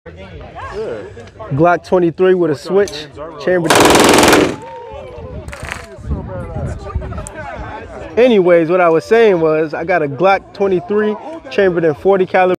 Glock 23 with a switch, chambered. Anyways, what I was saying was I got a Glock 23 chambered in .40 caliber.